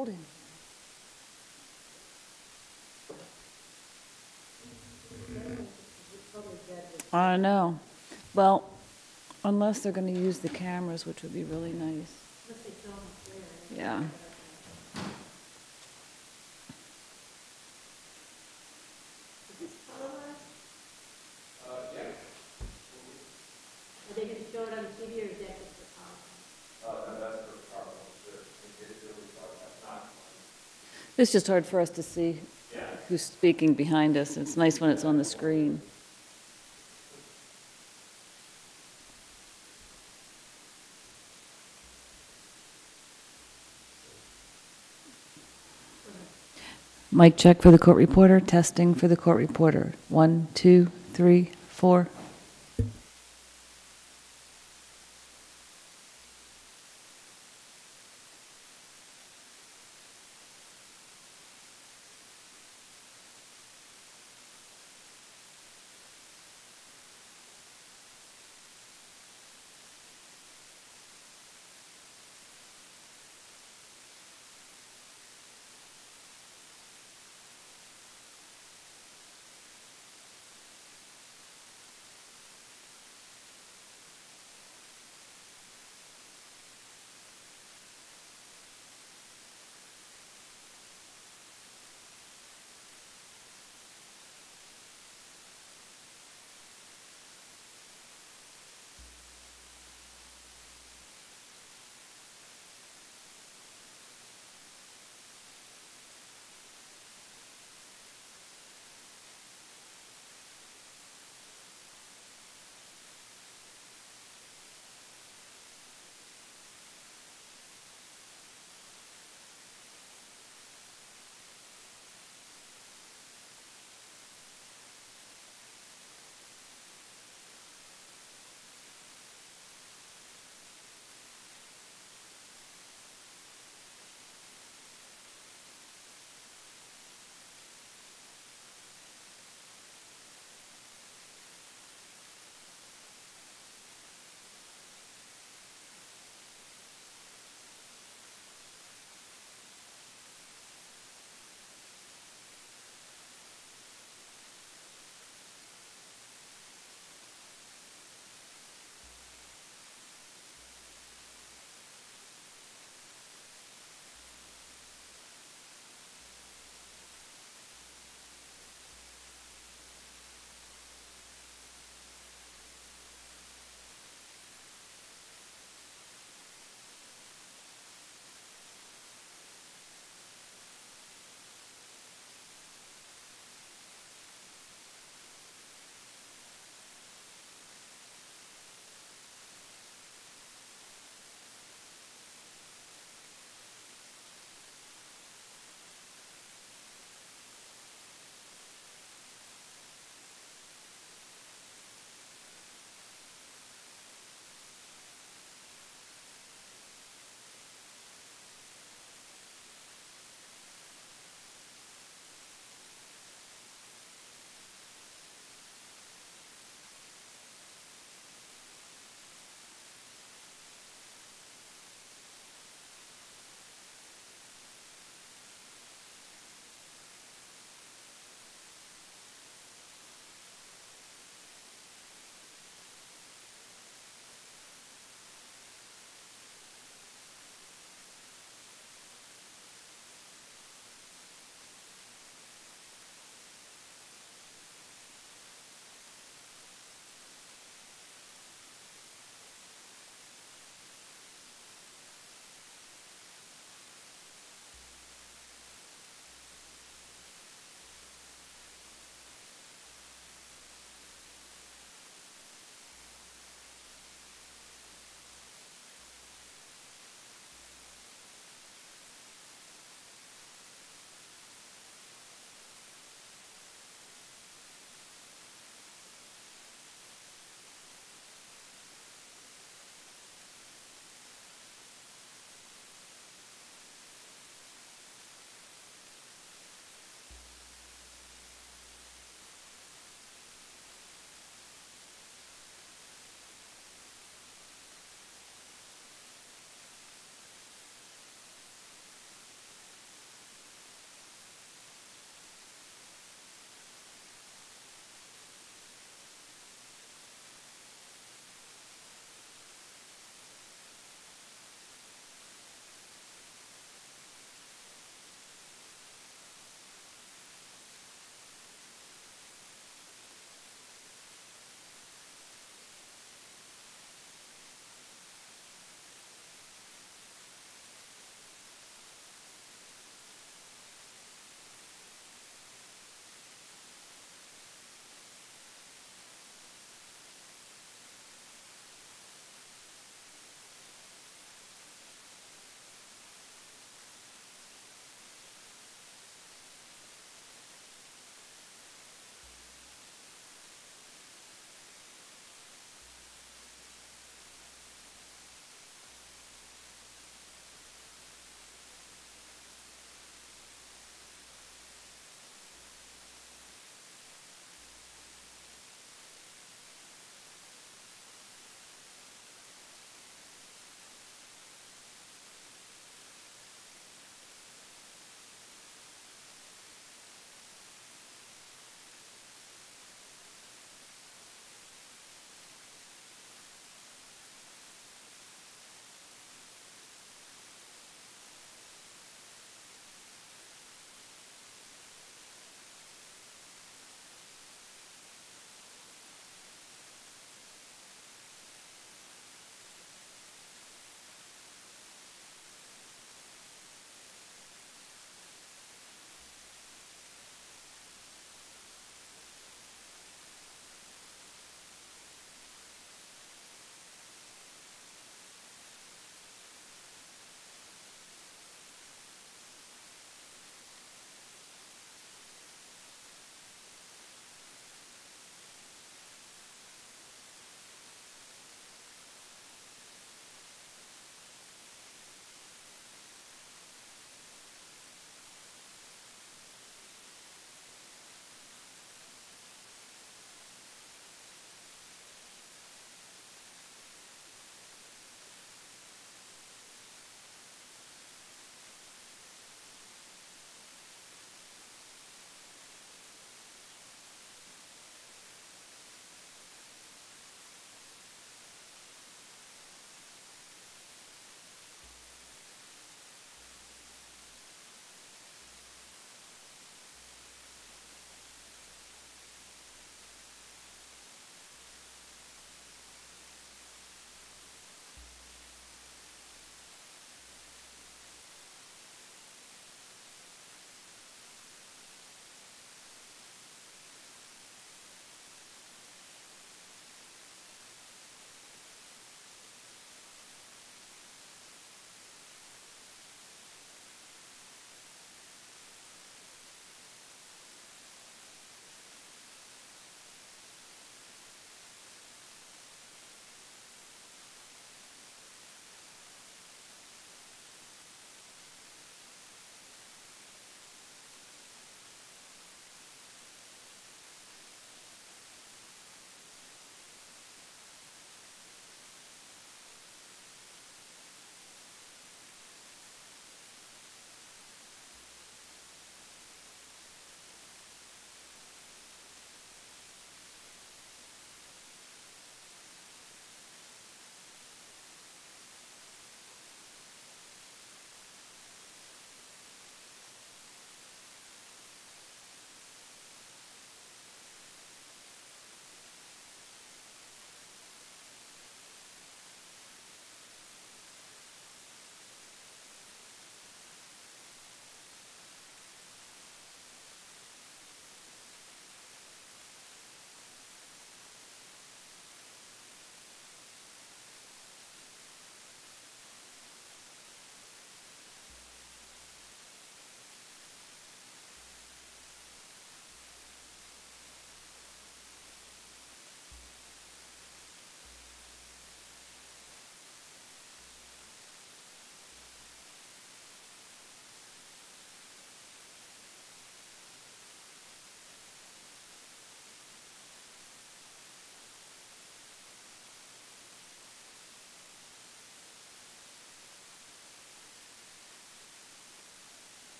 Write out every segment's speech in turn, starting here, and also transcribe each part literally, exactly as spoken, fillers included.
cold in here. I know. Well, unless they're going to use the cameras, which would be really nice. Yeah. Are they going to show it on T V or is that just for PowerPoint? Uh, no, that's for PowerPoint. It's just hard for us to see Yeah. who's speaking behind us. It's nice when it's on the screen. Mic check for the court reporter, testing for the court reporter. One, two, three, four.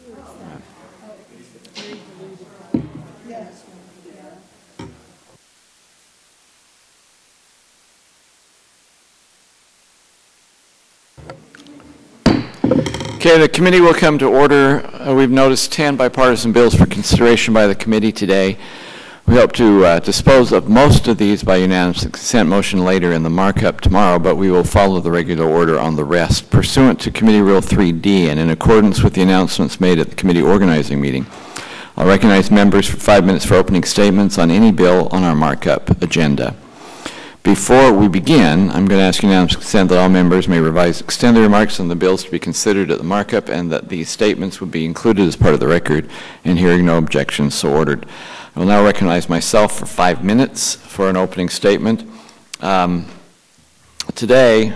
Okay, the committee will come to order. Uh, we've noticed ten bipartisan bills for consideration by the committee today. We hope to uh, dispose of most of these by unanimous consent motion later in the markup tomorrow, but we will follow the regular order on the rest. Pursuant to Committee Rule three D and in accordance with the announcements made at the committee organizing meeting, I'll recognize members for five minutes for opening statements on any bill on our markup agenda. Before we begin, I'm going to ask unanimous consent that all members may revise, extend their remarks on the bills to be considered at the markup, and that these statements will be included as part of the record, and hearing no objections, so ordered. I will now recognize myself for five minutes for an opening statement. Um, today,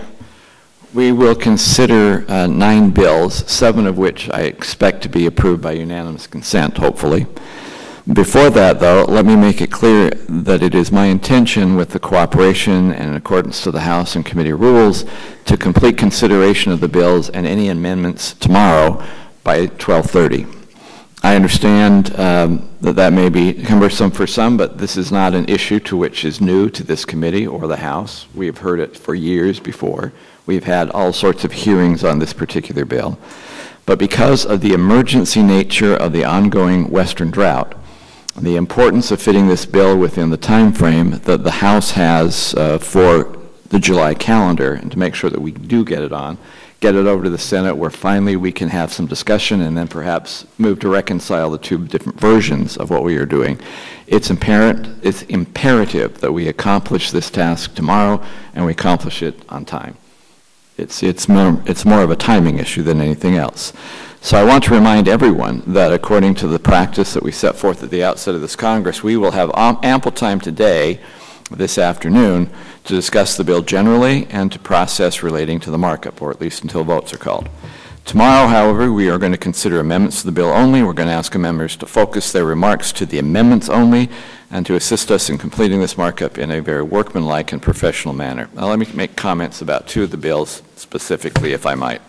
we will consider uh, nine bills, seven of which I expect to be approved by unanimous consent, hopefully. Before that, though, let me make it clear that it is my intention, with the cooperation and in accordance to the House and committee rules, to complete consideration of the bills and any amendments tomorrow by twelve thirty. I understand um, that that may be cumbersome for some, but this is not an issue to which is new to this committee or the House. We have heard it for years before. We've had all sorts of hearings on this particular bill. But because of the emergency nature of the ongoing Western drought, the importance of fitting this bill within the time frame that the House has uh, for the July calendar, and to make sure that we do get it on, get it over to the Senate where finally we can have some discussion and then perhaps move to reconcile the two different versions of what we are doing. It's imperative, it's imperative that we accomplish this task tomorrow and we accomplish it on time. It's, it's, more, it's more of a timing issue than anything else. So I want to remind everyone that according to the practice that we set forth at the outset of this Congress, we will have ample time today, this afternoon, to discuss the bill generally and to process relating to the markup, or at least until votes are called. Tomorrow, however, we are going to consider amendments to the bill only. We're going to ask members to focus their remarks to the amendments only and to assist us in completing this markup in a very workmanlike and professional manner. Now, let me make comments about two of the bills specifically, if I might.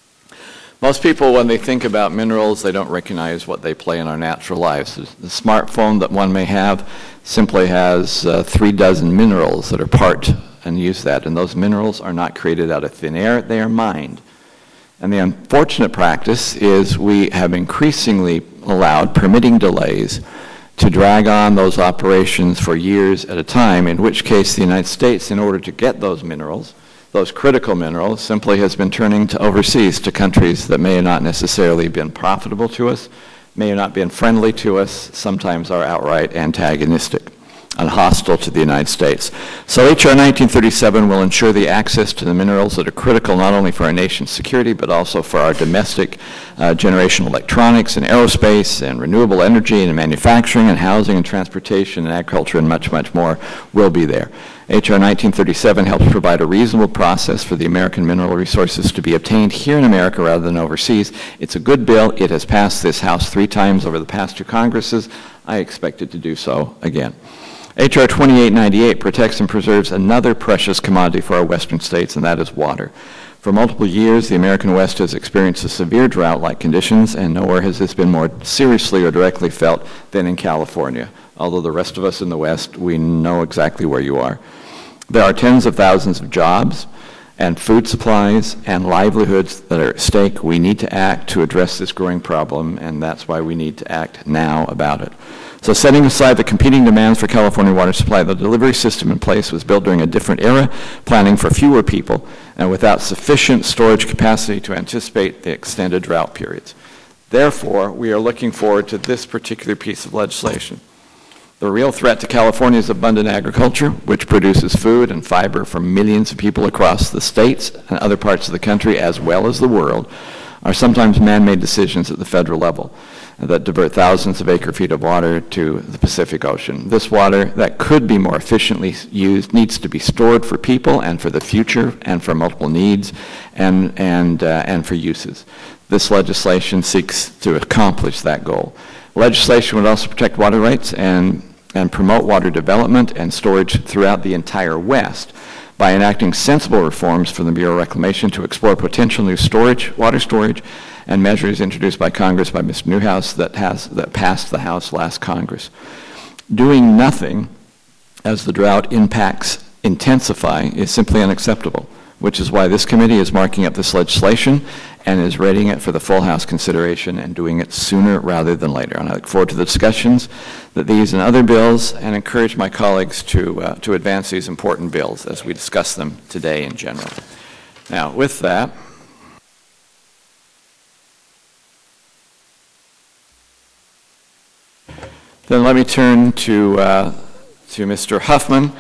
Most people, when they think about minerals, they don't recognize what they play in our natural lives. The smartphone that one may have simply has uh, three dozen minerals that are part and use that, and those minerals are not created out of thin air, they are mined. And the unfortunate practice is we have increasingly allowed permitting delays to drag on those operations for years at a time, in which case the United States, in order to get those minerals, those critical minerals, simply has been turning to overseas, to countries that may not necessarily have been profitable to us, may have not been friendly to us, sometimes are outright antagonistic and hostile to the United States. So H R nineteen thirty-seven will ensure the access to the minerals that are critical not only for our nation's security, but also for our domestic uh, generation electronics and aerospace and renewable energy and manufacturing and housing and transportation and agriculture and much, much more will be there. H R nineteen thirty-seven helps provide a reasonable process for the American mineral resources to be obtained here in America rather than overseas. It's a good bill. It has passed this House three times over the past two Congresses. I expect it to do so again. H R twenty-eight ninety-eight protects and preserves another precious commodity for our western states, and that is water. For multiple years, the American West has experienced a severe drought-like conditions, and nowhere has this been more seriously or directly felt than in California. Although the rest of us in the West, we know exactly where you are. There are tens of thousands of jobs and food supplies and livelihoods that are at stake. We need to act to address this growing problem, and that's why we need to act now about it. So setting aside the competing demands for California water supply, the delivery system in place was built during a different era, planning for fewer people, and without sufficient storage capacity to anticipate the extended drought periods. Therefore, we are looking forward to this particular piece of legislation. The real threat to California's abundant agriculture, which produces food and fiber for millions of people across the states and other parts of the country as well as the world, are sometimes man-made decisions at the federal level that divert thousands of acre-feet of water to the Pacific Ocean. This water that could be more efficiently used needs to be stored for people and for the future and for multiple needs and, and, uh, and for uses. This legislation seeks to accomplish that goal. Legislation would also protect water rights and and promote water development and storage throughout the entire West by enacting sensible reforms for the Bureau of Reclamation to explore potential new storage, water storage, and measures introduced by Congress by Mister Newhouse that, has, that passed the House last Congress. Doing nothing as the drought impacts intensify is simply unacceptable, which is why this committee is marking up this legislation and is readying it for the full House consideration and doing it sooner rather than later. And I look forward to the discussions that these and other bills, and encourage my colleagues to, uh, to advance these important bills as we discuss them today in general. Now, with that, then let me turn to, uh, to Mister Huffman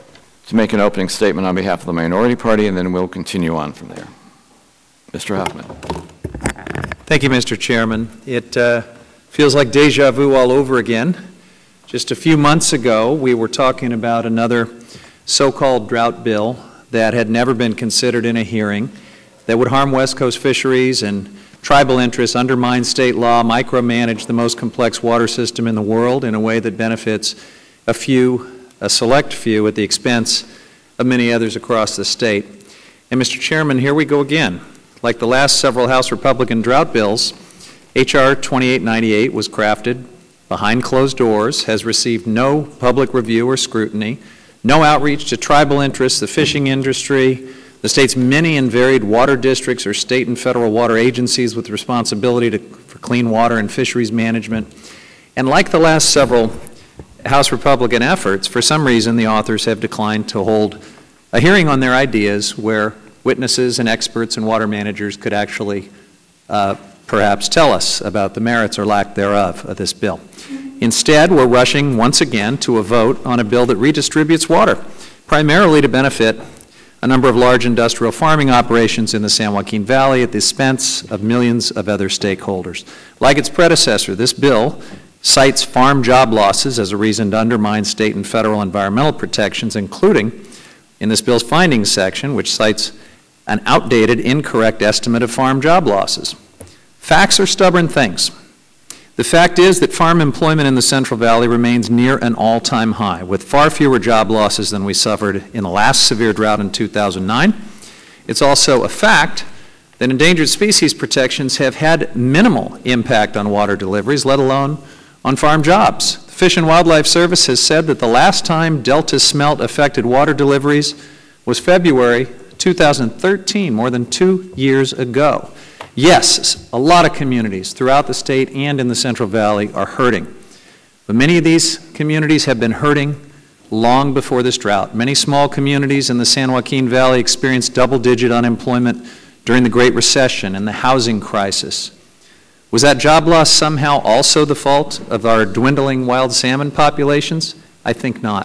to make an opening statement on behalf of the minority party, and then we'll continue on from there. Mister Huffman. Thank you, Mister Chairman. It uh, feels like deja vu all over again. Just a few months ago, we were talking about another so-called drought bill that had never been considered in a hearing, that would harm West Coast fisheries and tribal interests, undermine state law, micromanage the most complex water system in the world in a way that benefits a few, a select few, at the expense of many others across the state. And Mister Chairman, here we go again. Like the last several House Republican drought bills, H R twenty-eight ninety-eight was crafted behind closed doors, has received no public review or scrutiny, no outreach to tribal interests, the fishing industry, the state's many and varied water districts or state and federal water agencies with responsibility to, for clean water and fisheries management. And like the last several House Republican efforts, for some reason the authors have declined to hold a hearing on their ideas where witnesses and experts and water managers could actually uh, perhaps tell us about the merits or lack thereof of this bill. Instead, we're rushing once again to a vote on a bill that redistributes water, primarily to benefit a number of large industrial farming operations in the San Joaquin Valley at the expense of millions of other stakeholders. Like its predecessor, this bill cites farm job losses as a reason to undermine state and federal environmental protections, including in this bill's findings section, which cites an outdated, incorrect estimate of farm job losses. Facts are stubborn things. The fact is that farm employment in the Central Valley remains near an all-time high, with far fewer job losses than we suffered in the last severe drought in two thousand nine. It's also a fact that endangered species protections have had minimal impact on water deliveries, let alone on farm jobs. The Fish and Wildlife Service has said that the last time Delta smelt affected water deliveries was February two thousand thirteen, more than two years ago. Yes, a lot of communities throughout the state and in the Central Valley are hurting. But many of these communities have been hurting long before this drought. Many small communities in the San Joaquin Valley experienced double-digit unemployment during the Great Recession and the housing crisis. Was that job loss somehow also the fault of our dwindling wild salmon populations? I think not.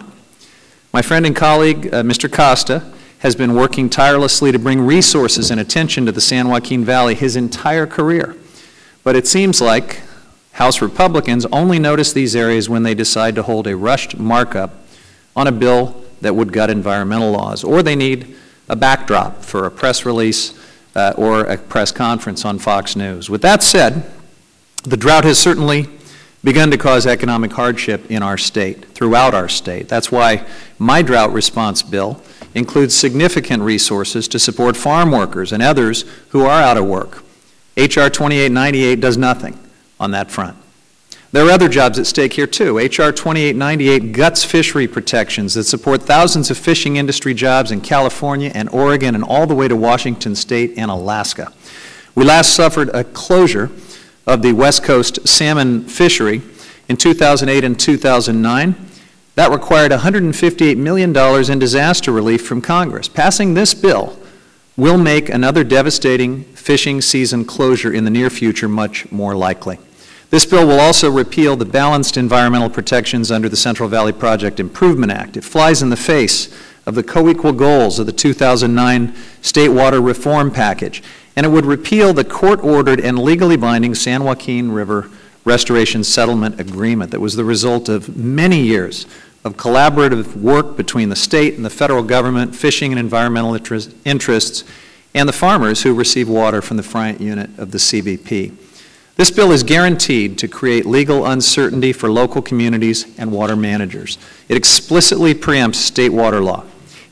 My friend and colleague, uh, Mister Costa, has been working tirelessly to bring resources and attention to the San Joaquin Valley his entire career. But it seems like House Republicans only notice these areas when they decide to hold a rushed markup on a bill that would gut environmental laws, or they need a backdrop for a press release uh, or a press conference on Fox News. With that said, the drought has certainly begun to cause economic hardship in our state, throughout our state. That's why my drought response bill includes significant resources to support farm workers and others who are out of work. H R twenty-eight ninety-eight does nothing on that front. There are other jobs at stake here too. H R twenty-eight ninety-eight guts fishery protections that support thousands of fishing industry jobs in California and Oregon and all the way to Washington State and Alaska. We last suffered a closure of the West Coast salmon fishery in two thousand eight and two thousand nine. That required one hundred fifty-eight million dollars in disaster relief from Congress. Passing this bill will make another devastating fishing season closure in the near future much more likely. This bill will also repeal the balanced environmental protections under the Central Valley Project Improvement Act. It flies in the face of the co-equal goals of the two thousand nine State Water Reform Package, and it would repeal the court-ordered and legally binding San Joaquin River Restoration Settlement Agreement that was the result of many years of collaborative work between the state and the federal government, fishing and environmental interest, interests, and the farmers who receive water from the Friant Unit of the C V P. This bill is guaranteed to create legal uncertainty for local communities and water managers. It explicitly preempts state water law.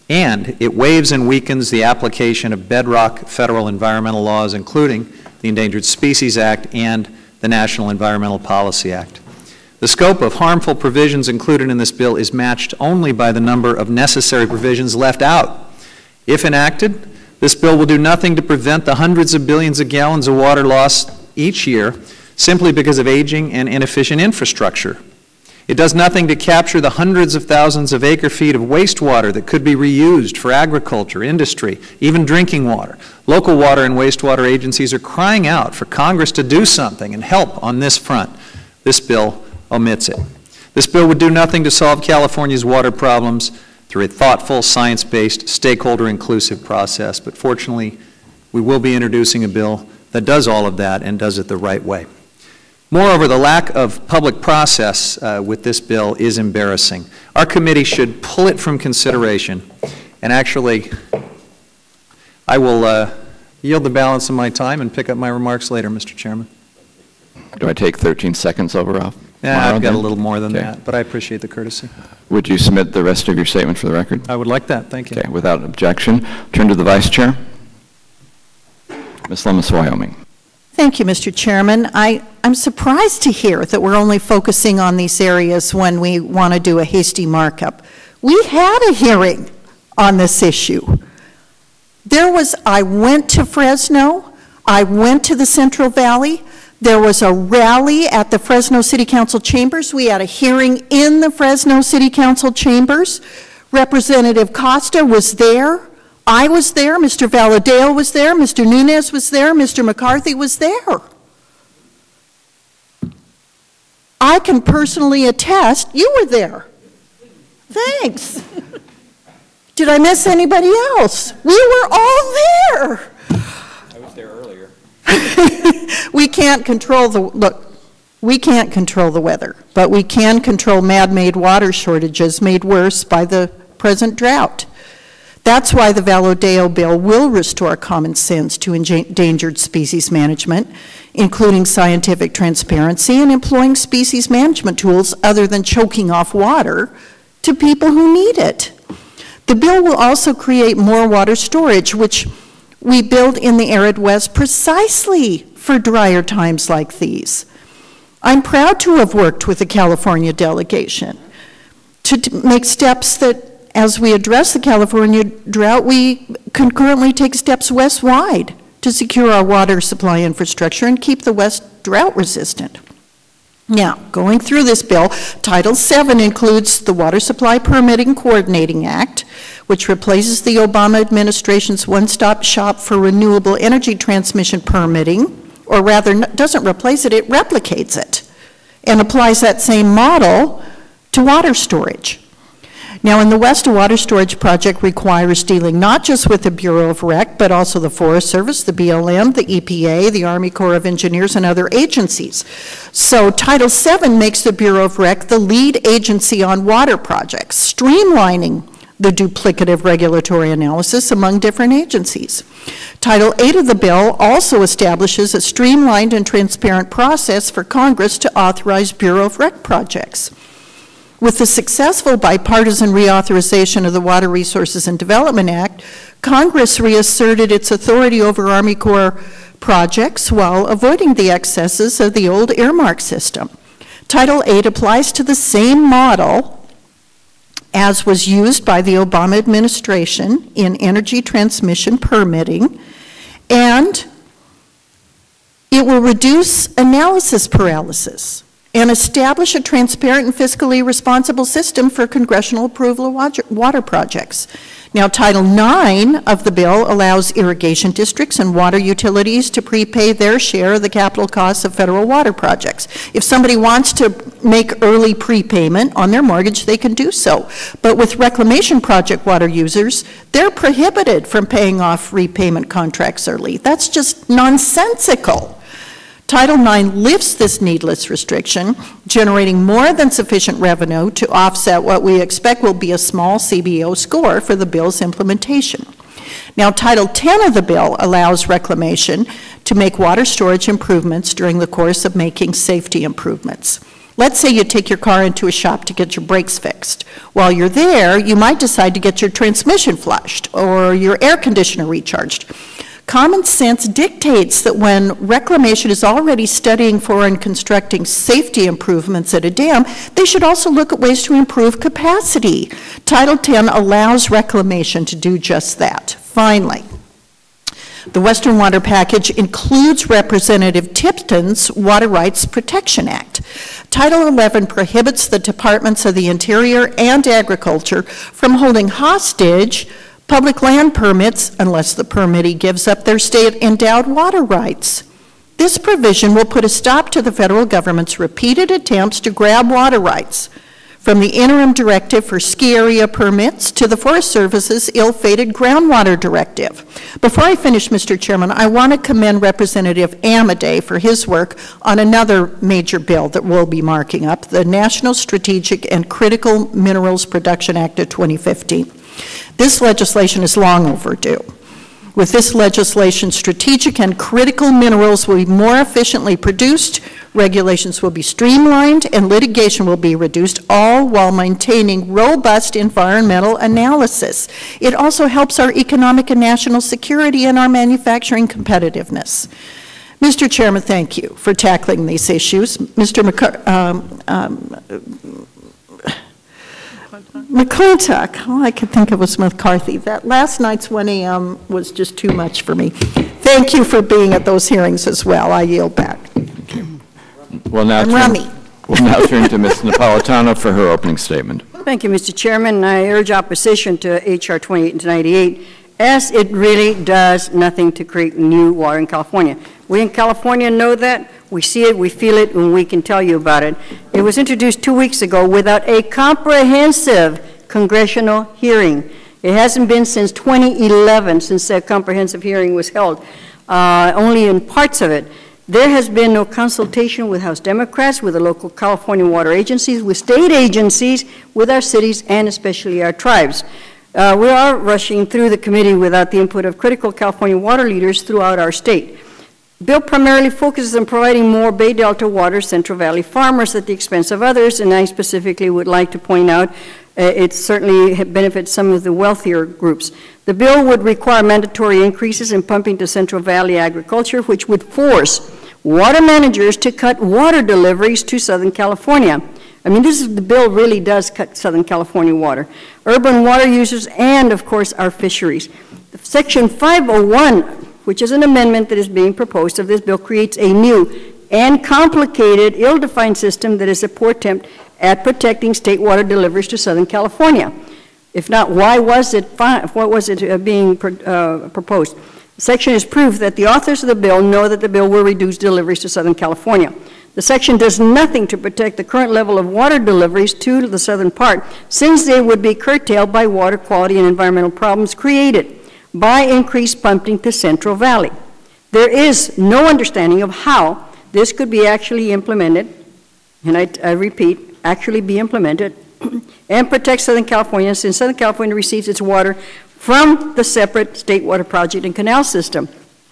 and it waives and weakens the application of bedrock federal environmental laws, including the Endangered Species Act and the National Environmental Policy Act. The scope of harmful provisions included in this bill is matched only by the number of necessary provisions left out. If enacted, this bill will do nothing to prevent the hundreds of billions of gallons of water lost each year simply because of aging and inefficient infrastructure. It does nothing to capture the hundreds of thousands of acre-feet of wastewater that could be reused for agriculture, industry, even drinking water. Local water and wastewater agencies are crying out for Congress to do something and help on this front. This bill omits it. This bill would do nothing to solve California's water problems through a thoughtful, science-based, stakeholder-inclusive process. But fortunately, we will be introducing a bill that does all of that and does it the right way. Moreover, the lack of public process uh, with this bill is embarrassing. Our committee should pull it from consideration. And actually, I will uh, yield the balance of my time and pick up my remarks later, Mister Chairman. Do I take thirteen seconds over off? Yeah, I've got then? a little more than Okay. that, but I appreciate the courtesy. Would you submit the rest of your statement for the record? I would like that. Thank you. Okay, without objection. Turn to the Vice Chair. Miz Lemus, Wyoming. Thank you, Mister Chairman. I, I'm surprised to hear that we're only focusing on these areas when we want to do a hasty markup. We had a hearing on this issue. There was, I went to Fresno, I went to the Central Valley, there was a rally at the Fresno City Council chambers. We had a hearing in the Fresno City Council chambers. Representative Costa was there. I was there. Mister Valadao was there. Mister Nunes was there. Mister McCarthy was there. I can personally attest, you were there. Thanks. Did I miss anybody else? We were all there. I was there earlier. We can't control the, look, we can't control the weather, but we can control man-made water shortages made worse by the present drought. That's why the Valadao bill will restore common sense to endangered species management, including scientific transparency and employing species management tools other than choking off water to people who need it. The bill will also create more water storage, which we build in the arid West precisely for drier times like these. I'm proud to have worked with the California delegation to, to make steps that, as we address the California drought, we concurrently take steps west-wide to secure our water supply infrastructure and keep the West drought resistant. Now, going through this bill, Title seven includes the Water Supply Permitting Coordinating Act, which replaces the Obama administration's one-stop shop for renewable energy transmission permitting, or rather doesn't replace it, it replicates it, and applies that same model to water storage. Now, in the West, a water storage project requires dealing not just with the Bureau of Rec, but also the Forest Service, the B L M, the E P A, the Army Corps of Engineers, and other agencies. So Title seven makes the Bureau of Rec the lead agency on water projects, streamlining the duplicative regulatory analysis among different agencies. Title eight of the bill also establishes a streamlined and transparent process for Congress to authorize Bureau of Rec projects. With the successful bipartisan reauthorization of the Water Resources and Development Act, Congress reasserted its authority over Army Corps projects while avoiding the excesses of the old earmark system. Title eight applies to the same model as was used by the Obama administration in energy transmission permitting, and it will reduce analysis paralysis and establish a transparent and fiscally responsible system for congressional approval of water projects. Now, Title nine of the bill allows irrigation districts and water utilities to prepay their share of the capital costs of federal water projects. If somebody wants to make early prepayment on their mortgage, they can do so. But with reclamation project water users, they're prohibited from paying off repayment contracts early. That's just nonsensical. Title nine lifts this needless restriction, generating more than sufficient revenue to offset what we expect will be a small C B O score for the bill's implementation. Now, Title ten of the bill allows reclamation to make water storage improvements during the course of making safety improvements. Let's say you take your car into a shop to get your brakes fixed. While you're there, you might decide to get your transmission flushed or your air conditioner recharged. Common sense dictates that when reclamation is already studying for and constructing safety improvements at a dam, they should also look at ways to improve capacity. Title ten allows reclamation to do just that. Finally, the Western Water Package includes Representative Tipton's Water Rights Protection Act. Title eleven prohibits the Departments of the Interior and Agriculture from holding hostage public land permits unless the permittee gives up their state-endowed water rights. This provision will put a stop to the federal government's repeated attempts to grab water rights, from the interim directive for ski area permits to the Forest Service's ill-fated groundwater directive. Before I finish, Mister Chairman, I want to commend Representative Amodei for his work on another major bill that we'll be marking up, the National Strategic and Critical Minerals Production Act of twenty fifteen. This legislation is long overdue. With this legislation, strategic and critical minerals will be more efficiently produced, regulations will be streamlined, and litigation will be reduced, all while maintaining robust environmental analysis. It also helps our economic and national security and our manufacturing competitiveness. Mister Chairman, thank you for tackling these issues. Mister McCar um, um, McClintock, all I could think of was McCarthy. That last night's one A M was just too much for me. Thank you for being at those hearings as well. I yield back. Okay. We'll now, I'm turn, Rummy. we'll now turn to Miz Napolitano for her opening statement. Thank you, Mister Chairman. I urge opposition to H R twenty-eight ninety-eight, as it really does nothing to create new water in California. We in California know that. We see it, we feel it, and we can tell you about it. It was introduced two weeks ago without a comprehensive congressional hearing. It hasn't been since twenty eleven, since that comprehensive hearing was held, uh, only in parts of it. There has been no consultation with House Democrats, with the local California water agencies, with state agencies, with our cities, and especially our tribes. Uh, we are rushing through the committee without the input of critical California water leaders throughout our state. The bill primarily focuses on providing more Bay Delta water Central Valley farmers at the expense of others, and I specifically would like to point out uh, it certainly benefits some of the wealthier groups. The bill would require mandatory increases in pumping to Central Valley agriculture, which would force water managers to cut water deliveries to Southern California. I mean, this is, the bill really does cut Southern California water, urban water users, and of course our fisheries. Section five oh one, which is an amendment that is being proposed of this bill, creates a new and complicated, ill-defined system that is a poor attempt at protecting state water deliveries to Southern California. If not, why was it, what was it uh, being uh, proposed? The section is proof that the authors of the bill know that the bill will reduce deliveries to Southern California. The section does nothing to protect the current level of water deliveries to the southern part, since they would be curtailed by water quality and environmental problems created by increased pumping to Central Valley. There is no understanding of how this could be actually implemented, and I, I repeat, actually be implemented, and protect Southern California, since Southern California receives its water from the separate state water project and canal system.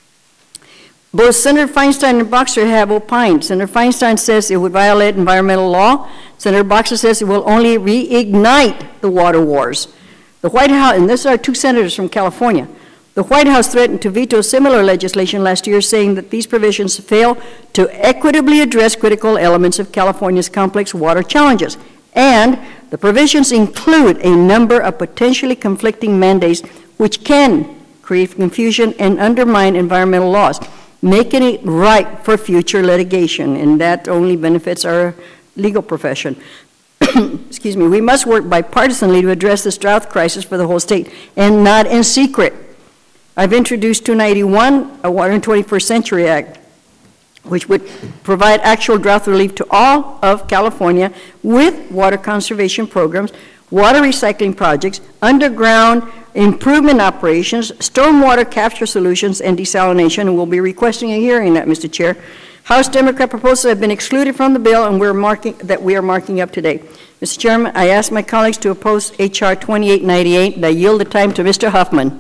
Both Senator Feinstein and Boxer have opined. Senator Feinstein says it would violate environmental law. Senator Boxer says it will only reignite the water wars. The White House, and these are two senators from California, the White House threatened to veto similar legislation last year, saying that these provisions fail to equitably address critical elements of California's complex water challenges. And the provisions include a number of potentially conflicting mandates which can create confusion and undermine environmental laws, making it ripe for future litigation, and that only benefits our legal profession. Excuse me, we must work bipartisanly to address this drought crisis for the whole state, and not in secret. I've introduced two ninety-one, a Water in the twenty-first Century Act, which would provide actual drought relief to all of California with water conservation programs, water recycling projects, underground improvement operations, stormwater capture solutions, and desalination, and we'll be requesting a hearing on that, Mister Chair. House Democrat proposals have been excluded from the bill, and we're marking that we are marking up today. Mister Chairman, I ask my colleagues to oppose H R twenty-eight ninety-eight, and I yield the time to Mister Huffman.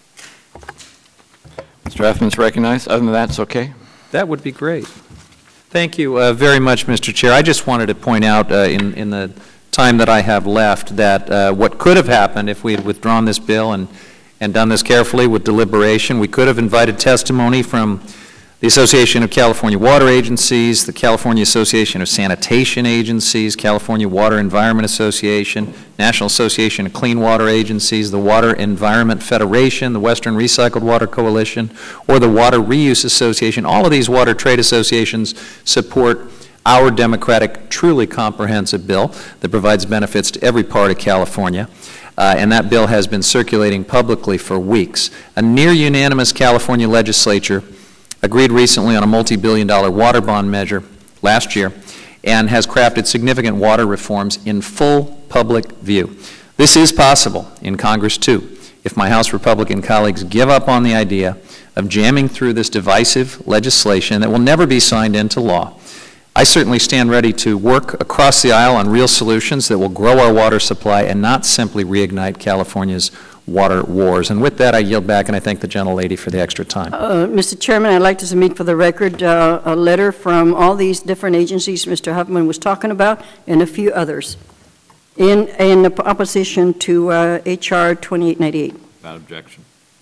Mister Huffman is recognized. Other than that, it's okay. That would be great. Thank you uh, very much, Mister Chair. I just wanted to point out uh, in, in the time that I have left that uh, what could have happened if we had withdrawn this bill and, and done this carefully with deliberation, we could have invited testimony from the Association of California Water Agencies, the California Association of Sanitation Agencies, California Water Environment Association, National Association of Clean Water Agencies, the Water Environment Federation, the Western Recycled Water Coalition, or the Water Reuse Association. All of these water trade associations support our democratic, truly comprehensive bill that provides benefits to every part of California. Uh, and that bill has been circulating publicly for weeks. A near unanimous California legislature agreed recently on a multi-billion dollar water bond measure last year and has crafted significant water reforms in full public view. This is possible in Congress too, if my House Republican colleagues give up on the idea of jamming through this divisive legislation that will never be signed into law. I certainly stand ready to work across the aisle on real solutions that will grow our water supply and not simply reignite California's water wars. And with that, I yield back, and I thank the gentlelady for the extra time. Uh, Mister Chairman, I'd like to submit for the record uh, a letter from all these different agencies Mister Huffman was talking about and a few others in, in opposition to uh, H R twenty-eight ninety-eight. Without objection.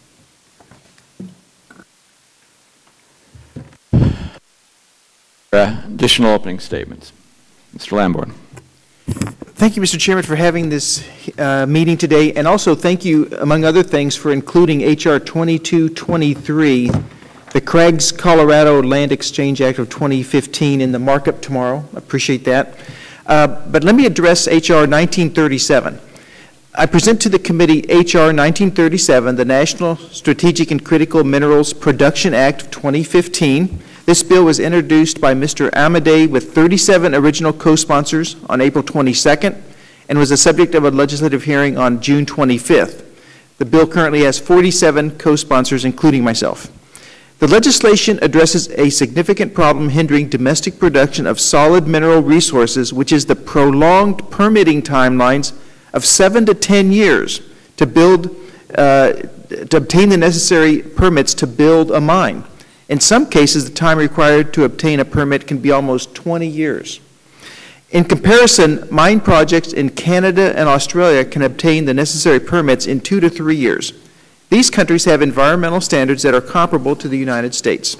Uh, additional opening statements. Mister Lamborn. Thank you, Mister Chairman, for having this uh, meeting today, and also thank you, among other things, for including H R twenty-two twenty-three, the Craig's Colorado Land Exchange Act of twenty fifteen, in the markup tomorrow. I appreciate that. Uh, but let me address H R nineteen thirty-seven. I present to the committee H R nineteen thirty-seven, the National Strategic and Critical Minerals Production Act of twenty fifteen. This bill was introduced by Mister Amadei with thirty-seven original co-sponsors on April twenty-second and was the subject of a legislative hearing on June twenty-fifth. The bill currently has forty-seven co-sponsors, including myself. The legislation addresses a significant problem hindering domestic production of solid mineral resources, which is the prolonged permitting timelines of seven to ten years to build, uh, to obtain the necessary permits to build a mine. In some cases, the time required to obtain a permit can be almost twenty years. In comparison, mine projects in Canada and Australia can obtain the necessary permits in two to three years. These countries have environmental standards that are comparable to the United States.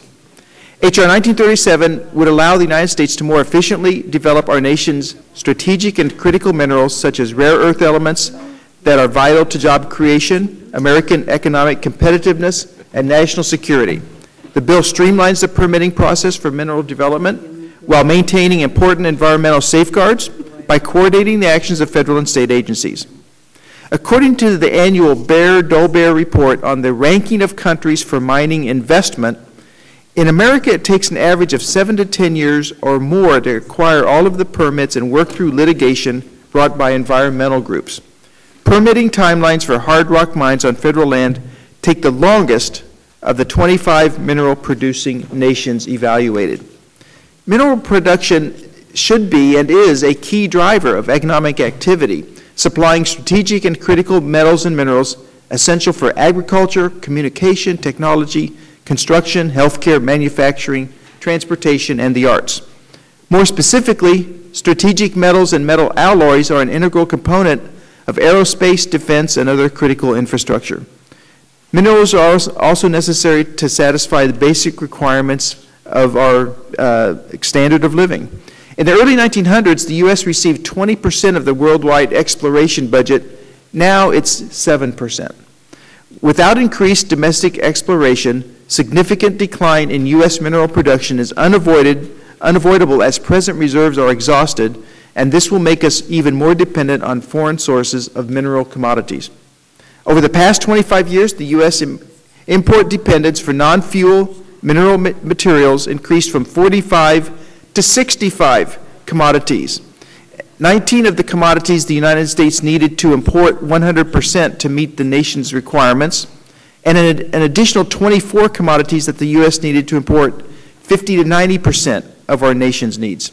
H R nineteen thirty-seven would allow the United States to more efficiently develop our nation's strategic and critical minerals, such as rare earth elements that are vital to job creation, American economic competitiveness, and national security. The bill streamlines the permitting process for mineral development while maintaining important environmental safeguards by coordinating the actions of federal and state agencies. According to the annual Bear-Dolbear report on the ranking of countries for mining investment, in America it takes an average of seven to ten years or more to acquire all of the permits and work through litigation brought by environmental groups. Permitting timelines for hard rock mines on federal land take the longest of the twenty-five mineral-producing nations evaluated. Mineral production should be and is a key driver of economic activity, supplying strategic and critical metals and minerals essential for agriculture, communication, technology, construction, healthcare, manufacturing, transportation, and the arts. More specifically, strategic metals and metal alloys are an integral component of aerospace, defense, and other critical infrastructure. Minerals are also necessary to satisfy the basic requirements of our uh, standard of living. In the early nineteen hundreds, the U S received twenty percent of the worldwide exploration budget. Now it's seven percent. Without increased domestic exploration, significant decline in U S mineral production is unavoided, unavoidable as present reserves are exhausted, and this will make us even more dependent on foreign sources of mineral commodities. Over the past twenty-five years, the U S im import dependence for non-fuel mineral ma materials increased from forty-five to sixty-five commodities. nineteen of the commodities the United States needed to import one hundred percent to meet the nation's requirements, and an, an additional twenty-four commodities that the U S needed to import fifty to ninety percent of our nation's needs.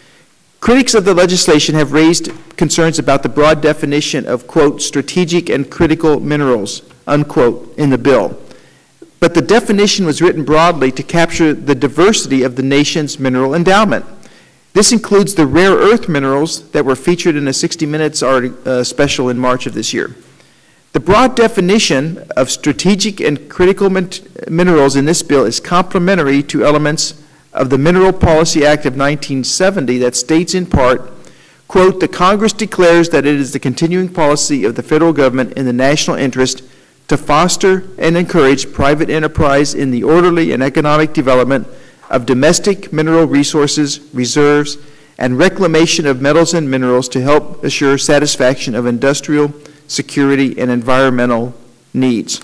Critics of the legislation have raised concerns about the broad definition of, quote, strategic and critical minerals, unquote, in the bill. but the definition was written broadly to capture the diversity of the nation's mineral endowment. This includes the rare earth minerals that were featured in a sixty minutes art, uh, special in March of this year. The broad definition of strategic and critical min minerals in this bill is complementary to elements of the Mineral Policy Act of nineteen seventy that states in part, quote, "The Congress declares that it is the continuing policy of the federal government in the national interest to foster and encourage private enterprise in the orderly and economic development of domestic mineral resources, reserves, and reclamation of metals and minerals to help assure satisfaction of industrial, security, and environmental needs."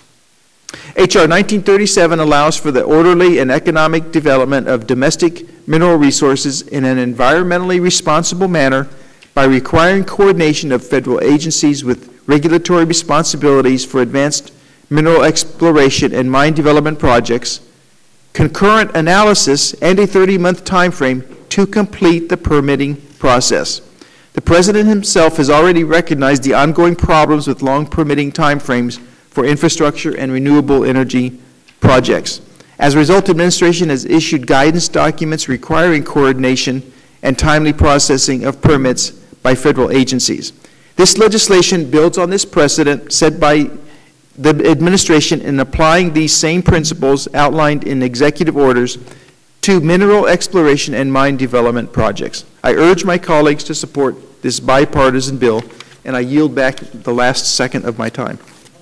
H R nineteen thirty-seven allows for the orderly and economic development of domestic mineral resources in an environmentally responsible manner by requiring coordination of federal agencies with regulatory responsibilities for advanced mineral exploration and mine development projects, concurrent analysis, and a thirty-month time frame to complete the permitting process. The President himself has already recognized the ongoing problems with long permitting time frames for infrastructure and renewable energy projects. As a result, the administration has issued guidance documents requiring coordination and timely processing of permits by federal agencies. This legislation builds on this precedent set by the administration in applying these same principles outlined in executive orders to mineral exploration and mine development projects. I urge my colleagues to support this bipartisan bill, and I yield back the last second of my time.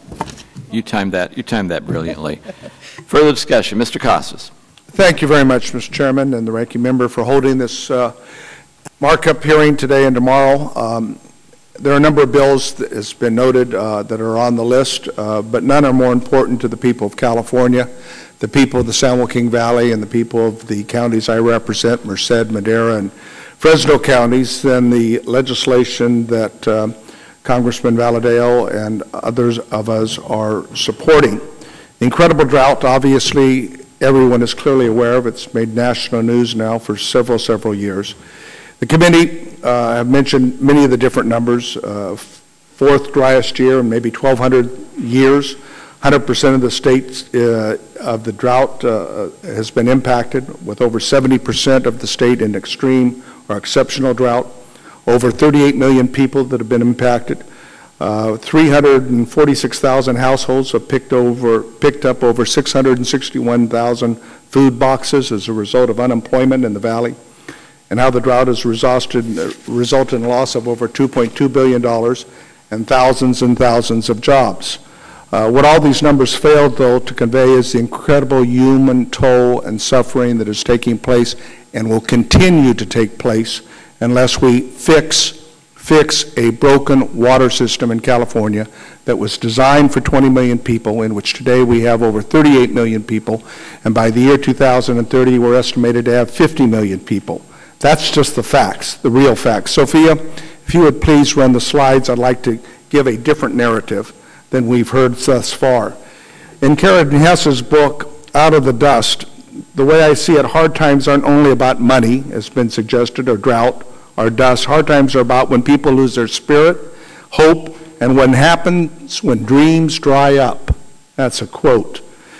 You timed that. You timed that brilliantly. Further discussion, Mister Costas. Thank you very much, Mister Chairman, and the ranking member for holding this uh, markup hearing today and tomorrow. Um, there are a number of bills that has been noted uh, that are on the list, uh, but none are more important to the people of California, the people of the San Joaquin Valley, and the people of the counties I represent, Merced, Madera, and Fresno counties, than the legislation that uh, Congressman Valadao and others of us are supporting. The incredible drought, obviously, everyone is clearly aware of. It's made national news now for several, several years. The committee uh, have mentioned many of the different numbers. Uh, fourth driest year in maybe twelve hundred years. one hundred percent of the states uh, of the drought uh, has been impacted, with over seventy percent of the state in extreme or exceptional drought. Over thirty-eight million people that have been impacted. Uh, three hundred forty-six thousand households have picked, over, picked up over six hundred sixty-one thousand food boxes as a result of unemployment in the valley, and how the drought has resulted, resulted in a loss of over two point two billion dollars and thousands and thousands of jobs. Uh, what all these numbers failed, though, to convey is the incredible human toll and suffering that is taking place and will continue to take place unless we fix fix a broken water system in California that was designed for twenty million people, in which today we have over thirty-eight million people, and by the year two thousand thirty we're estimated to have fifty million people. That's just the facts, the real facts. Sophia, if you would please run the slides, I'd like to give a different narrative than we've heard thus far. In Karen Hess's book, Out of the Dust, the way I see it, hard times aren't only about money, as has been suggested, or drought, or dust. Hard times are about when people lose their spirit, hope, and what happens when dreams dry up. That's a quote.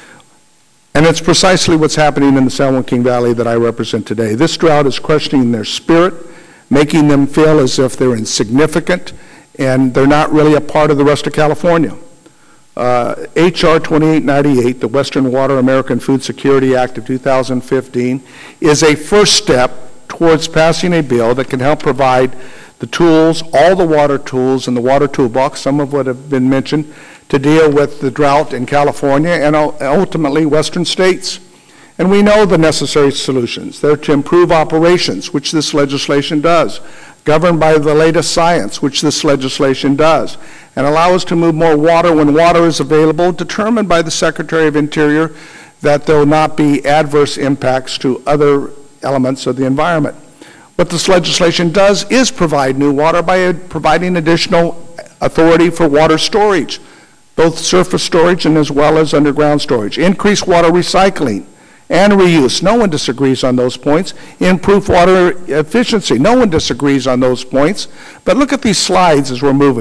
And it's precisely what's happening in the San Joaquin Valley that I represent today. This drought is questioning their spirit, making them feel as if they're insignificant and they're not really a part of the rest of California. Uh, H R twenty-eight ninety-eight, the Western Water American Food Security Act of two thousand fifteen, is a first step towards passing a bill that can help provide the tools, all the water tools in the water toolbox, some of what have been mentioned, to deal with the drought in California and ultimately western states. And we know the necessary solutions. They're to improve operations, which this legislation does, governed by the latest science, which this legislation does, and allow us to move more water when water is available, determined by the Secretary of Interior that there will not be adverse impacts to other elements of the environment. What this legislation does is provide new water by providing additional authority for water storage, both surface storage and as well as underground storage. Increase water recycling and reuse. No one disagrees on those points. Improve water efficiency. No one disagrees on those points. But look at these slides as we're moving.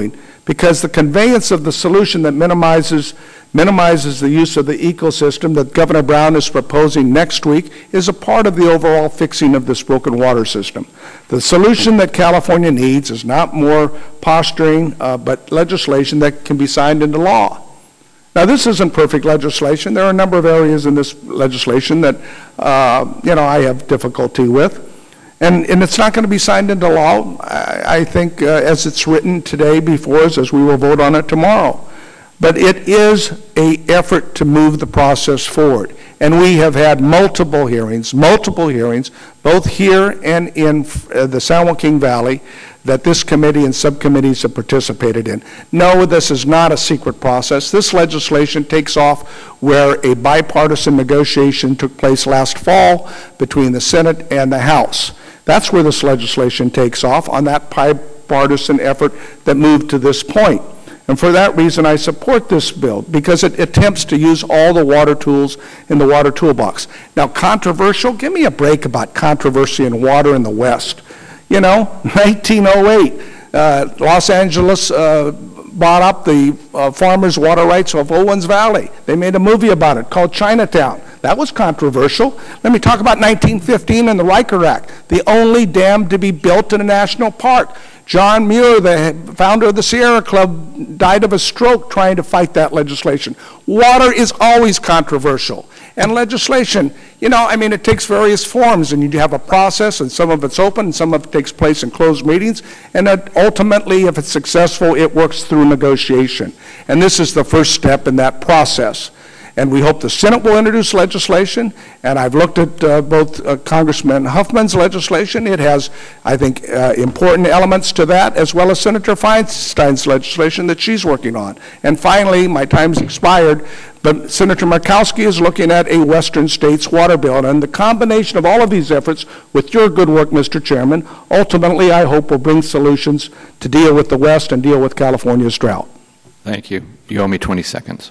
because the conveyance of the solution that minimizes minimizes the use of the ecosystem that Governor Brown is proposing next week is a part of the overall fixing of this broken water system. The solution that California needs is not more posturing, uh, but legislation that can be signed into law. Now, this isn't perfect legislation. There are a number of areas in this legislation that, uh, you know, I have difficulty with. And, and it's not going to be signed into law, I, I think, uh, as it's written today before us, as we will vote on it tomorrow. But it is an effort to move the process forward. And we have had multiple hearings, multiple hearings, both here and in uh, the San Joaquin Valley, that this committee and subcommittees have participated in. No, this is not a secret process. This legislation takes off where a bipartisan negotiation took place last fall between the Senate and the House. That's where this legislation takes off, on that bipartisan effort that moved to this point. And for that reason, I support this bill, because it attempts to use all the water tools in the water toolbox. Now, controversial, give me a break about controversy in water in the West. You know, nineteen oh eight, uh, Los Angeles uh, bought up the uh, farmers' water rights of Owens Valley. They made a movie about it called Chinatown. That was controversial. Let me talk about nineteen fifteen and the Riker Act, the only dam to be built in a national park. John Muir, the founder of the Sierra Club, died of a stroke trying to fight that legislation. Water is always controversial. And legislation, you know, I mean, it takes various forms, and you have a process, and some of it's open, and some of it takes place in closed meetings, and that ultimately, if it's successful, it works through negotiation. And this is the first step in that process. And we hope the Senate will introduce legislation, and I've looked at uh, both uh, Congressman Huffman's legislation. It has, I think, uh, important elements to that, as well as Senator Feinstein's legislation that she's working on. And finally, my time's expired, but Senator Murkowski is looking at a Western States water bill, and the combination of all of these efforts, with your good work, Mister Chairman, ultimately, I hope, will bring solutions to deal with the West and deal with California's drought. Thank you. You owe me twenty seconds.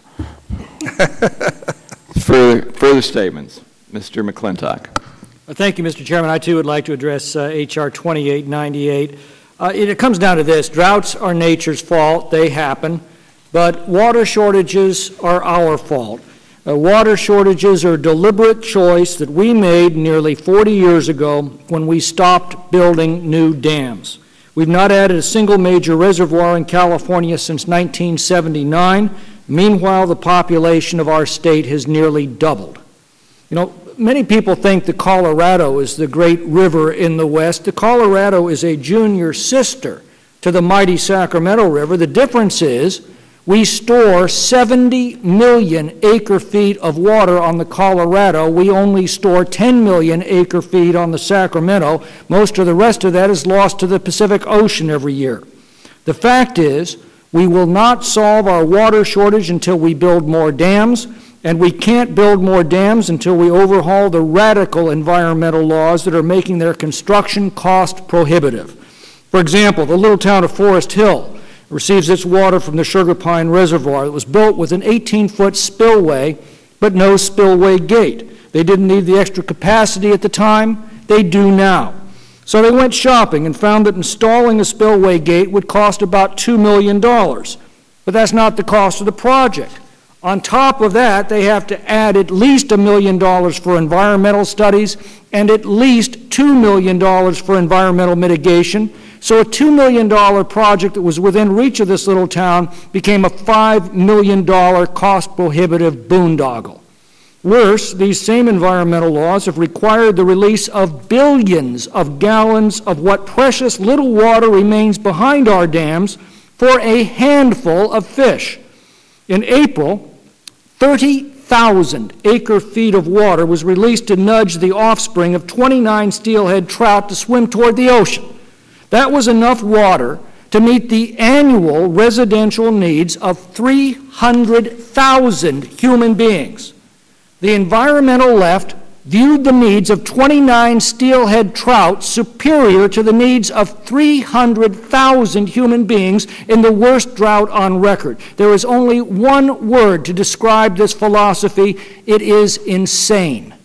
further, further statements. Mister McClintock. Well, thank you, Mister Chairman. I, too, would like to address uh, H R twenty-eight ninety-eight. Uh, it, it comes down to this. Droughts are nature's fault. They happen. But water shortages are our fault. Uh, water shortages are a deliberate choice that we made nearly forty years ago when we stopped building new dams. We've not added a single major reservoir in California since nineteen seventy-nine. Meanwhile, the population of our state has nearly doubled. You know, many people think the Colorado is the great river in the West. The Colorado is a junior sister to the mighty Sacramento River. The difference is we store seventy million acre feet of water on the Colorado. We only store ten million acre feet on the Sacramento. Most of the rest of that is lost to the Pacific Ocean every year. The fact is, we will not solve our water shortage until we build more dams, and we can't build more dams until we overhaul the radical environmental laws that are making their construction cost prohibitive. For example, the little town of Forest Hill receives its water from the Sugar Pine Reservoir. It was built with an eighteen foot spillway, but no spillway gate. They didn't need the extra capacity at the time. They do now. So they went shopping and found that installing a spillway gate would cost about two million dollars. But that's not the cost of the project. On top of that, they have to add at least a million dollars for environmental studies and at least two million dollars for environmental mitigation. So a two million dollar project that was within reach of this little town became a five million dollar cost-prohibitive boondoggle. Worse, these same environmental laws have required the release of billions of gallons of what precious little water remains behind our dams for a handful of fish. In April, thirty thousand acre feet of water was released to nudge the offspring of twenty-nine steelhead trout to swim toward the ocean. That was enough water to meet the annual residential needs of three hundred thousand human beings. The environmental left viewed the needs of twenty-nine steelhead trout superior to the needs of three hundred thousand human beings in the worst drought on record. There is only one word to describe this philosophy. It is insane.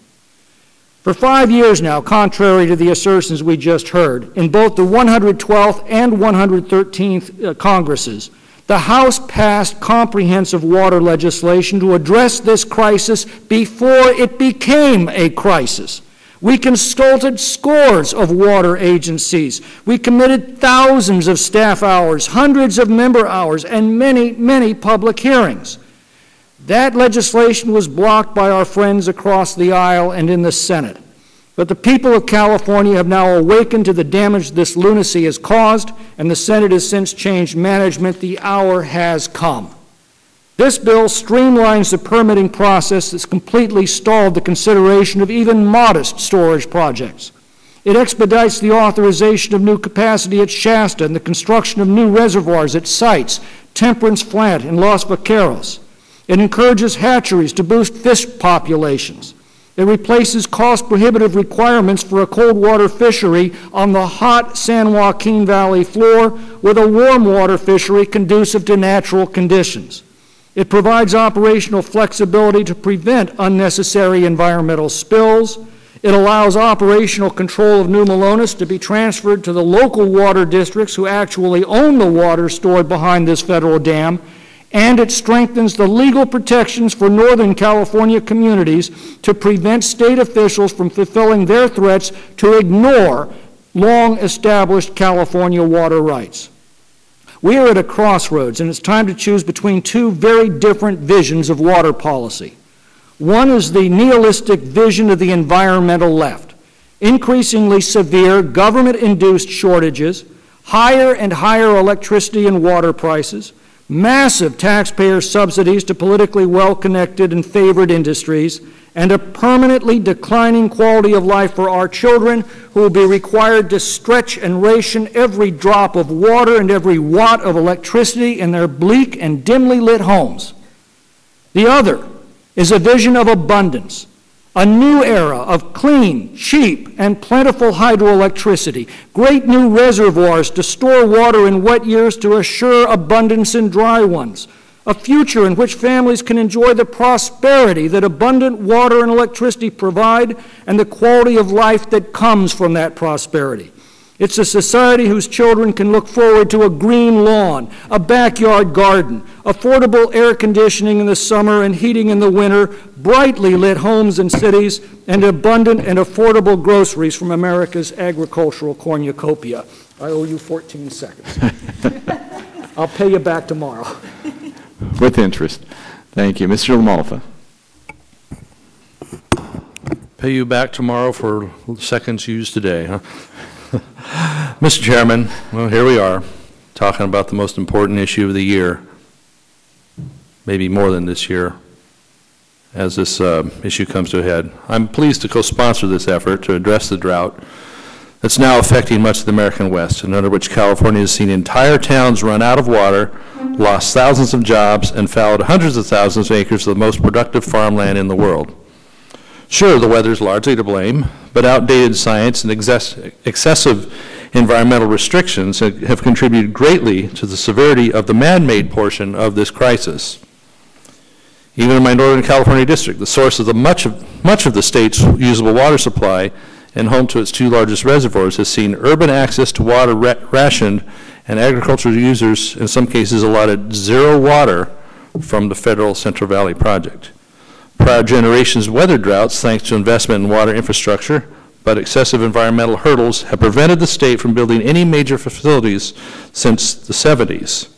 For five years now, contrary to the assertions we just heard, in both the one hundred twelfth and one hundred thirteenth uh, Congresses, The House passed comprehensive water legislation to address this crisis before it became a crisis. We consulted scores of water agencies. We committed thousands of staff hours, hundreds of member hours, and many, many public hearings. That legislation was blocked by our friends across the aisle and in the Senate. But the people of California have now awakened to the damage this lunacy has caused, and the Senate has since changed management. The hour has come. This bill streamlines the permitting process that's completely stalled the consideration of even modest storage projects. It expedites the authorization of new capacity at Shasta and the construction of new reservoirs at sites, Temperance Flat and Los Vaqueros. It encourages hatcheries to boost fish populations. It replaces cost-prohibitive requirements for a cold water fishery on the hot San Joaquin Valley floor with a warm water fishery conducive to natural conditions. It provides operational flexibility to prevent unnecessary environmental spills. It allows operational control of New Melones to be transferred to the local water districts who actually own the water stored behind this federal dam. And it strengthens the legal protections for Northern California communities to prevent state officials from fulfilling their threats to ignore long-established California water rights. We are at a crossroads, and it's time to choose between two very different visions of water policy. One is the nihilistic vision of the environmental left, increasingly severe government-induced shortages, higher and higher electricity and water prices, massive taxpayer subsidies to politically well-connected and favored industries, and a permanently declining quality of life for our children who will be required to stretch and ration every drop of water and every watt of electricity in their bleak and dimly lit homes. The other is a vision of abundance, a new era of clean, cheap, and plentiful hydroelectricity, great new reservoirs to store water in wet years to assure abundance in dry ones, a future in which families can enjoy the prosperity that abundant water and electricity provide and the quality of life that comes from that prosperity. It's a society whose children can look forward to a green lawn, a backyard garden, affordable air conditioning in the summer and heating in the winter, brightly lit homes and cities, and abundant and affordable groceries from America's agricultural cornucopia. I owe you fourteen seconds. I'll pay you back tomorrow. With interest. Thank you. Mister Lamalfa. Pay you back tomorrow for seconds used today, huh? Mister Chairman, well, here we are, talking about the most important issue of the year, maybe more than this year, as this uh, issue comes to a head. I'm pleased to co-sponsor this effort to address the drought that's now affecting much of the American West, and under which California has seen entire towns run out of water, lost thousands of jobs, and fouled hundreds of thousands of acres of the most productive farmland in the world. Sure, the weather is largely to blame, but outdated science and excess, excessive environmental restrictions have contributed greatly to the severity of the man-made portion of this crisis. Even in my Northern California district, the source of the much of, much of the state's usable water supply and home to its two largest reservoirs has seen urban access to water ra rationed and agricultural users, in some cases, allotted zero water from the federal Central Valley project. Prior generations weathered droughts thanks to investment in water infrastructure, but excessive environmental hurdles have prevented the state from building any major facilities since the seventies.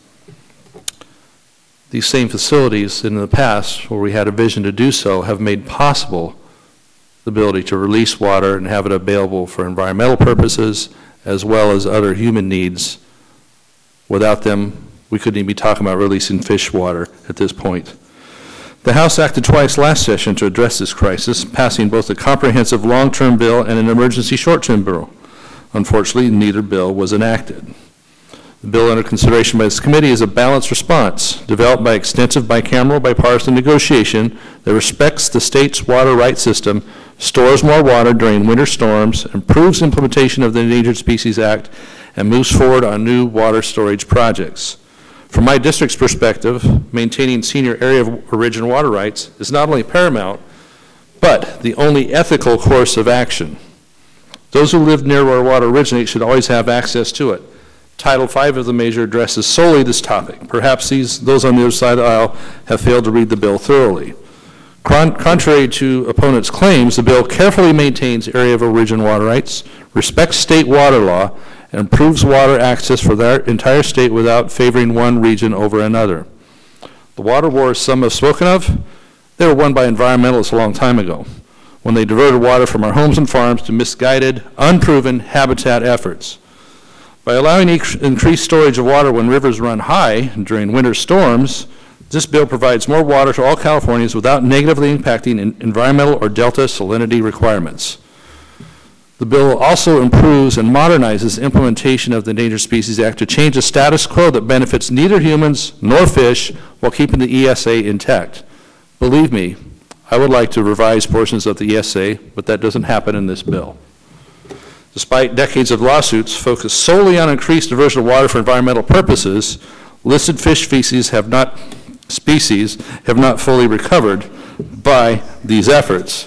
These same facilities in the past, where we had a vision to do so, have made possible the ability to release water and have it available for environmental purposes as well as other human needs. Without them, we couldn't even be talking about releasing fish water at this point. The House acted twice last session to address this crisis, passing both a comprehensive long-term bill and an emergency short-term bill. Unfortunately, neither bill was enacted. The bill under consideration by this committee is a balanced response developed by extensive bicameral bipartisan negotiation that respects the state's water rights system, stores more water during winter storms, improves implementation of the Endangered Species Act, and moves forward on new water storage projects. From my district's perspective, maintaining senior area of origin water rights is not only paramount, but the only ethical course of action. Those who live near where water originates should always have access to it. Title five of the measure addresses solely this topic. Perhaps these, those on the other side of the aisle have failed to read the bill thoroughly. Con contrary to opponents' claims, the bill carefully maintains area of origin water rights, respects state water law, and improves water access for the entire state without favoring one region over another. The water wars some have spoken of, they were won by environmentalists a long time ago, when they diverted water from our homes and farms to misguided, unproven habitat efforts. By allowing increased storage of water when rivers run high during winter storms, this bill provides more water to all Californians without negatively impacting environmental or delta salinity requirements. The bill also improves and modernizes the implementation of the Endangered Species Act to change a status quo that benefits neither humans nor fish while keeping the E S A intact. Believe me, I would like to revise portions of the E S A, but that doesn't happen in this bill. Despite decades of lawsuits focused solely on increased diversion of water for environmental purposes, listed fish species have not, species have not fully recovered by these efforts.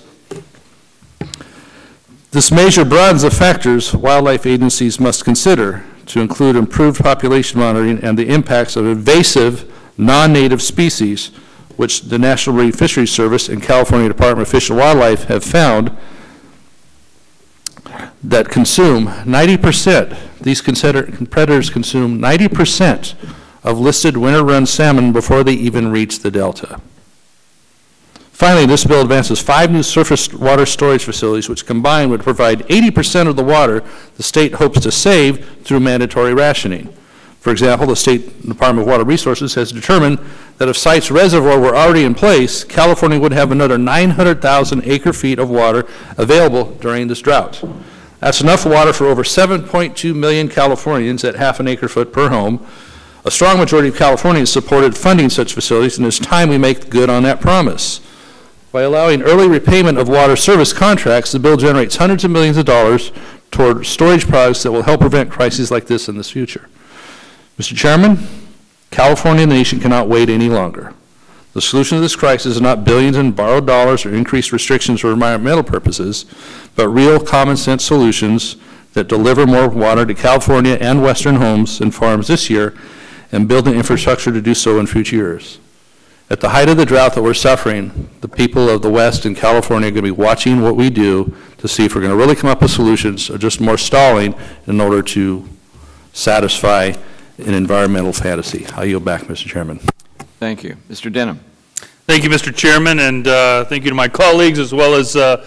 This measure broadens the factors wildlife agencies must consider to include improved population monitoring and the impacts of invasive non-native species, which the National Marine Fisheries Service and California Department of Fish and Wildlife have found that consume ninety percent, these predators consume ninety percent of listed winter-run salmon before they even reach the delta. Finally, this bill advances five new surface water storage facilities, which combined would provide eighty percent of the water the state hopes to save through mandatory rationing. For example, the State Department of Water Resources has determined that if Site's reservoir were already in place, California would have another nine hundred thousand acre feet of water available during this drought. That's enough water for over seven point two million Californians at half an acre foot per home. A strong majority of Californians supported funding such facilities, and it's time we make good on that promise. By allowing early repayment of water service contracts, the bill generates hundreds of millions of dollars toward storage projects that will help prevent crises like this in the future. Mister Chairman, California and the nation cannot wait any longer. The solution to this crisis is not billions in borrowed dollars or increased restrictions for environmental purposes, but real common sense solutions that deliver more water to California and Western homes and farms this year and build the infrastructure to do so in future years. At the height of the drought that we're suffering, the people of the West and California are going to be watching what we do to see if we're going to really come up with solutions or just more stalling in order to satisfy an environmental fantasy. I yield back, Mister Chairman. Thank you. Mister Denham. Thank you, Mister Chairman, and uh, thank you to my colleagues as well as uh,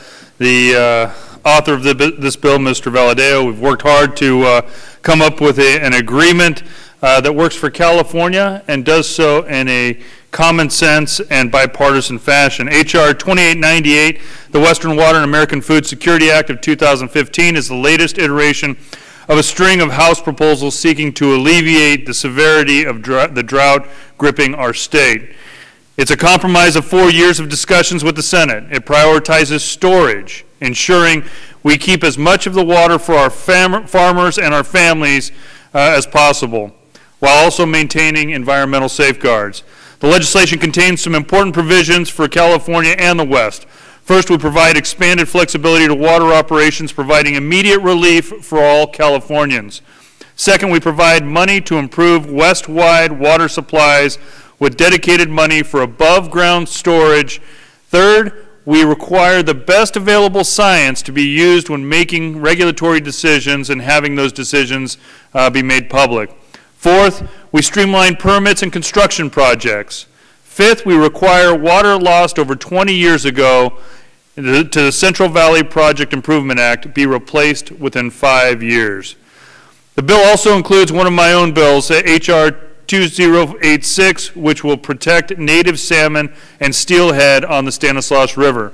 the uh, author of the, this bill, Mister Valadeo. We've worked hard to uh, come up with a, an agreement uh, that works for California and does so in a common sense and bipartisan fashion. H R twenty-eight ninety-eight, the Western Water and American Food Security Act of two thousand fifteen, is the latest iteration of a string of House proposals seeking to alleviate the severity of dr- the drought gripping our state. It's a compromise of four years of discussions with the Senate. It prioritizes storage, ensuring we keep as much of the water for our fam- farmers and our families uh, as possible, while also maintaining environmental safeguards. The legislation contains some important provisions for California and the West. First, we provide expanded flexibility to water operations, providing immediate relief for all Californians. Second, we provide money to improve West-wide water supplies with dedicated money for above-ground storage. Third, we require the best available science to be used when making regulatory decisions and having those decisions uh, be made public. Fourth, we streamline permits and construction projects. Fifth, we require water lost over twenty years ago to the Central Valley Project Improvement Act be replaced within five years. The bill also includes one of my own bills, H R two thousand eighty-six, which will protect native salmon and steelhead on the Stanislaus River.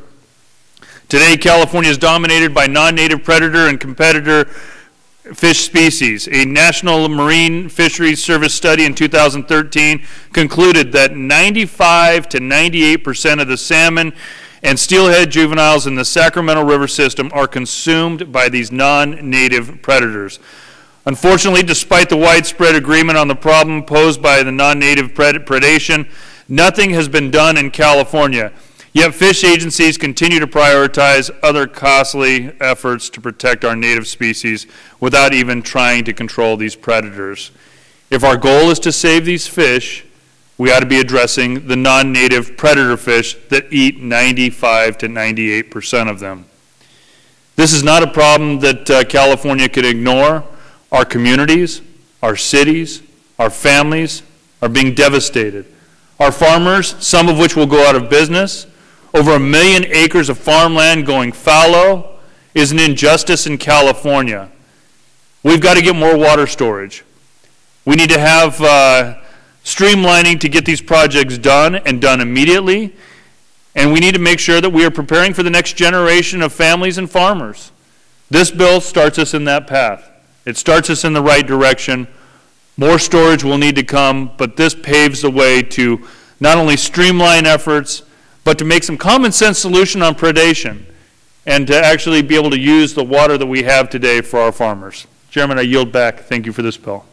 Today, California is dominated by non-native predator and competitor fish species. A National Marine Fisheries Service study in two thousand thirteen concluded that ninety-five to ninety-eight percent of the salmon and steelhead juveniles in the Sacramento River system are consumed by these non-native predators. Unfortunately, despite the widespread agreement on the problem posed by the non-native pred- predation, nothing has been done in California. Yet fish agencies continue to prioritize other costly efforts to protect our native species without even trying to control these predators. If our goal is to save these fish, we ought to be addressing the non-native predator fish that eat ninety-five to ninety-eight percent of them. This is not a problem that uh, California could ignore. Our communities, our cities, our families are being devastated. Our farmers, some of which will go out of business, over a million acres of farmland going fallow, is an injustice in California. We've got to get more water storage. We need to have uh, streamlining to get these projects done and done immediately. And we need to make sure that we are preparing for the next generation of families and farmers. This bill starts us in that path. It starts us in the right direction. More storage will need to come, but this paves the way to not only streamline efforts, but to make some common sense solution on predation and to actually be able to use the water that we have today for our farmers. Chairman, I yield back. Thank you for this bill.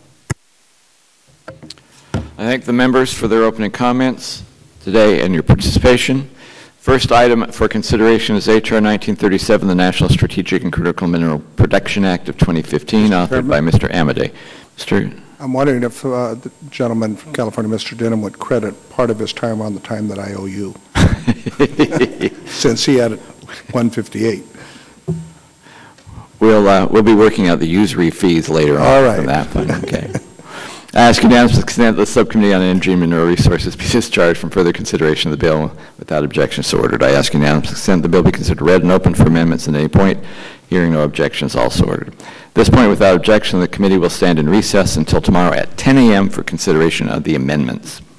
I thank the members for their opening comments today and your participation. First item for consideration is H R nineteen thirty-seven, the National Strategic and Critical Mineral Production Act of twenty fifteen, authored by Mister Amadei. Mister I'm wondering if uh, the gentleman from California, Mister Denham, would credit part of his time on the time that I owe you, since he had it one fifty-eight. We'll, uh, we'll be working out the usury fees later on. All right. From that fund. Okay. I ask unanimous consent that the Subcommittee on Energy and Mineral Resources be discharged from further consideration of the bill without objection, so ordered. I ask unanimous consent the bill be considered read and open for amendments at any point. Hearing no objections, also ordered. At this point, without objection, the committee will stand in recess until tomorrow at ten a m for consideration of the amendments.